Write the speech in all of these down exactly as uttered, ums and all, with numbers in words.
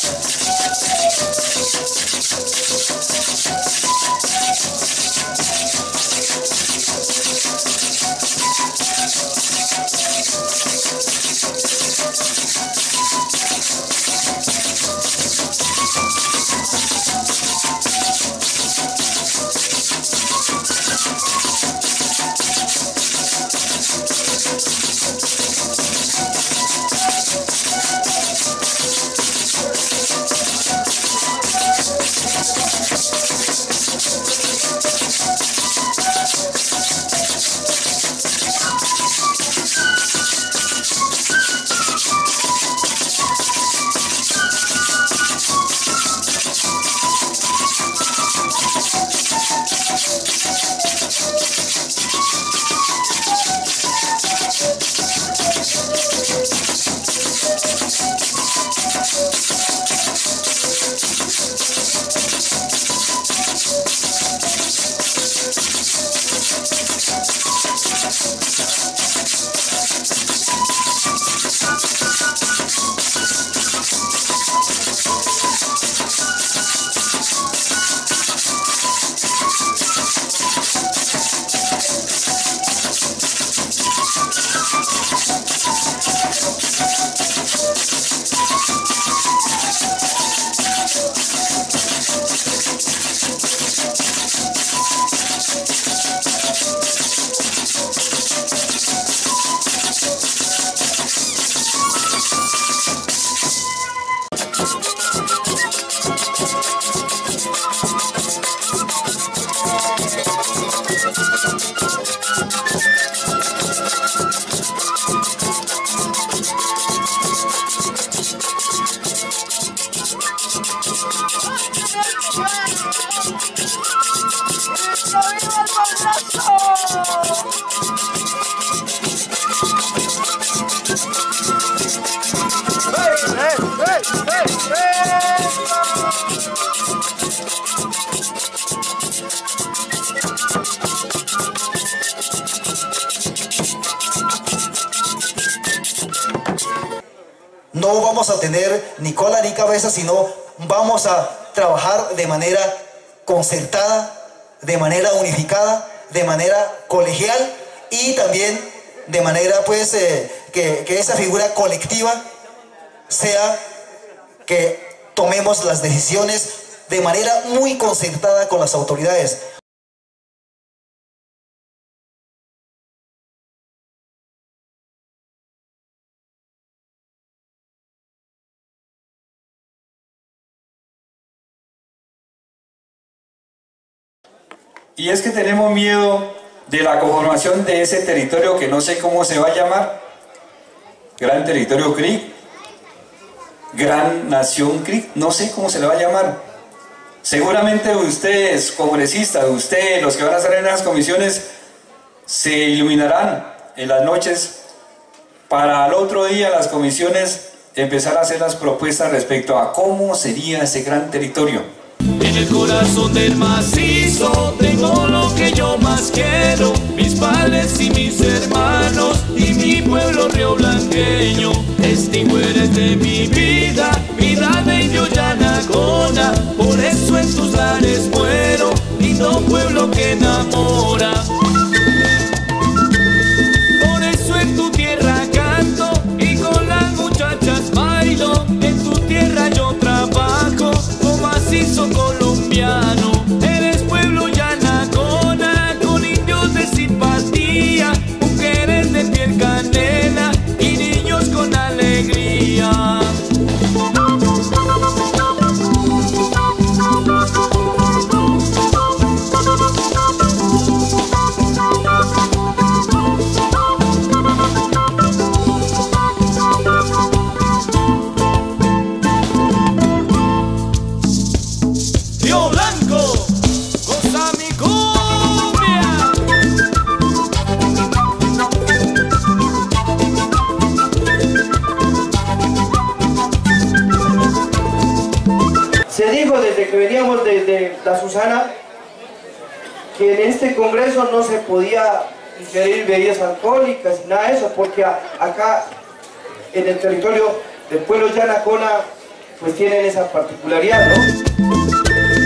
No vamos a tener ni cola ni cabeza, sino vamos a trabajar de manera concertada, de manera unificada, de manera colegial y también de manera pues eh, que, que esa figura colectiva sea que tomemos las decisiones de manera muy concertada con las autoridades. Y es que tenemos miedo de la conformación de ese territorio que no sé cómo se va a llamar, Gran Territorio Creek, Gran Nación Creek, no sé cómo se le va a llamar. Seguramente ustedes, congresistas, ustedes, los que van a estar en las comisiones, se iluminarán en las noches para al otro día las comisiones empezar a hacer las propuestas respecto a cómo sería ese gran territorio. En el corazón del macizo tengo lo que yo más quiero, mis padres y mis hermanos y mi pueblo rioblanqueño. Extingo eres de mi vida, vida de indio Yanacona, por eso en tus lares muero, lindo pueblo que enamora. Por eso en tu tierra canto y con las muchachas bailo, en tu tierra yo trabajo con macizo colombiano. Eres pueblo Yanacona con indios de simpatía, mujeres de piel canela y niños con alegría. Se dijo desde que veníamos desde la Susana que en este congreso no se podía ingerir bebidas alcohólicas y nada de eso, porque a, acá en el territorio del pueblo Yanacona pues tienen esa particularidad, ¿no?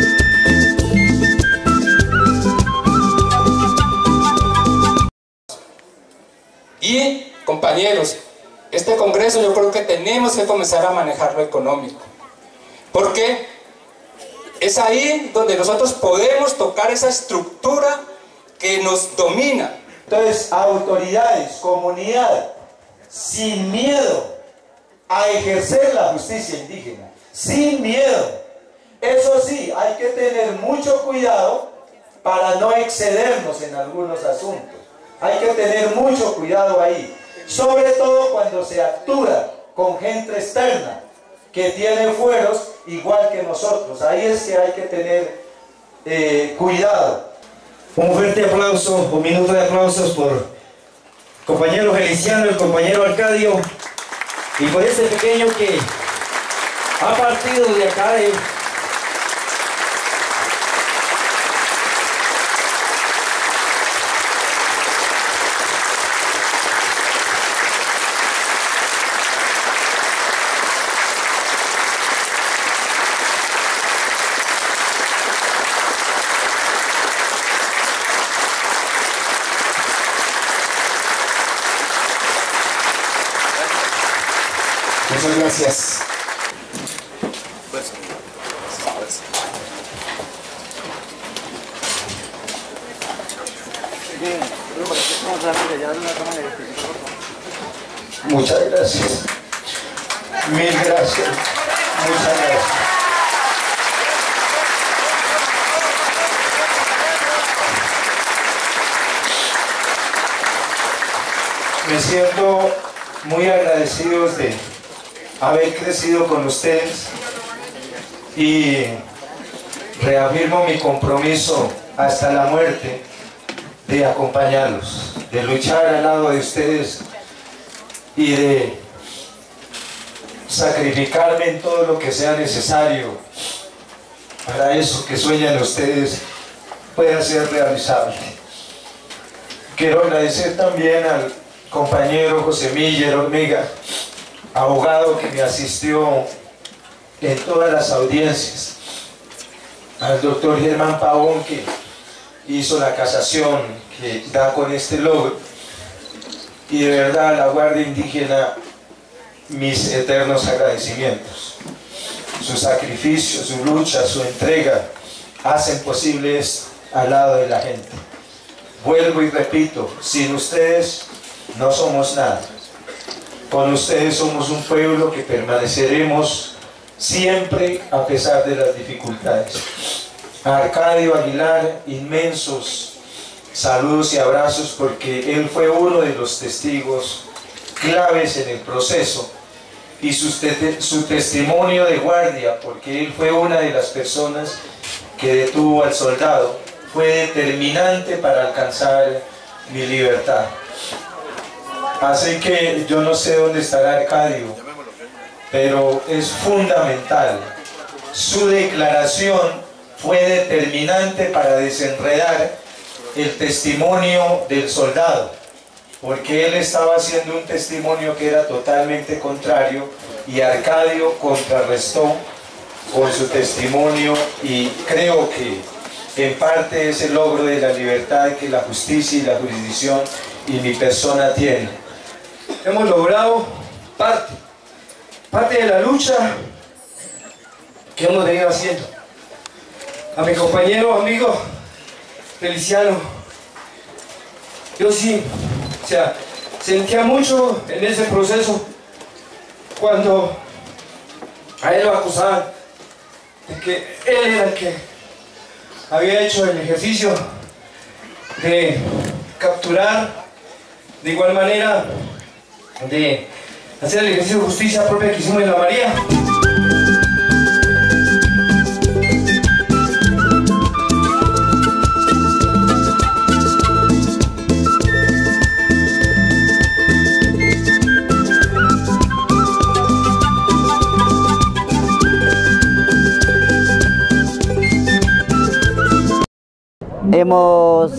Y, compañeros, este Congreso yo creo que tenemos que comenzar a manejar lo económico, porque es ahí donde nosotros podemos tocar esa estructura que nos domina. Entonces, autoridades, comunidad, sin miedo a ejercer la justicia indígena, sin miedo. Eso sí, hay que tener mucho cuidado para no excedernos en algunos asuntos. Hay que tener mucho cuidado ahí, sobre todo cuando se actúa con gente externa que tiene fueros igual que nosotros. Ahí es que hay que tener eh, cuidado. Un fuerte aplauso, un minuto de aplausos por el compañero Feliciano, el compañero Arcadio, y por ese pequeño que ha partido de acá de... Muchas gracias. Muchas gracias. Mil gracias. Muchas gracias. Me siento muy agradecido de haber crecido con ustedes y reafirmo mi compromiso hasta la muerte de acompañarlos, de luchar al lado de ustedes y de sacrificarme en todo lo que sea necesario para eso que sueñan ustedes pueda ser realizable. Quiero agradecer también al compañero José Miller Hormiga, abogado que me asistió en todas las audiencias, al doctor Germán Pavón, que hizo la casación que da con este logro, y de verdad a la Guardia Indígena mis eternos agradecimientos. Su sacrificio, su lucha, su entrega hacen posible esto al lado de la gente. Vuelvo y repito, sin ustedes no somos nada. Con ustedes somos un pueblo que permaneceremos siempre a pesar de las dificultades. A Arcadio Aguilar, inmensos saludos y abrazos, porque él fue uno de los testigos claves en el proceso, y su, te su testimonio de guardia, porque él fue una de las personas que detuvo al soldado, fue determinante para alcanzar mi libertad. Así que yo no sé dónde estará Arcadio, pero es fundamental. Su declaración fue determinante para desenredar el testimonio del soldado, porque él estaba haciendo un testimonio que era totalmente contrario, y Arcadio contrarrestó con su testimonio, y creo que en parte es el logro de la libertad que la justicia y la jurisdicción y mi persona tienen. Hemos logrado parte, parte de la lucha que hemos venido haciendo. A mi compañero, amigo Feliciano, yo sí, o sea, sentía mucho en ese proceso cuando a él lo acusaban de que él era el que había hecho el ejercicio de capturar, de igual manera de hacer el ejercicio de justicia propia que hicimos en la María. Hemos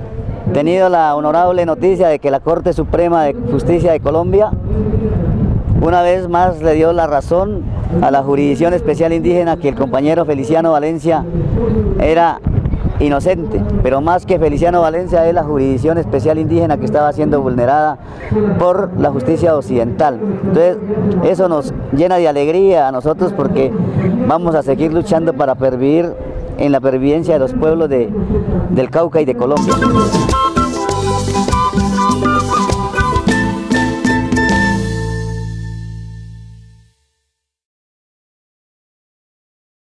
tenido la honorable noticia de que la Corte Suprema de Justicia de Colombia una vez más le dio la razón a la Jurisdicción Especial Indígena que el compañero Feliciano Valencia era inocente, pero más que Feliciano Valencia es la Jurisdicción Especial Indígena que estaba siendo vulnerada por la justicia occidental. Entonces eso nos llena de alegría a nosotros porque vamos a seguir luchando para pervivir en la pervivencia de los pueblos de, del Cauca y de Colombia.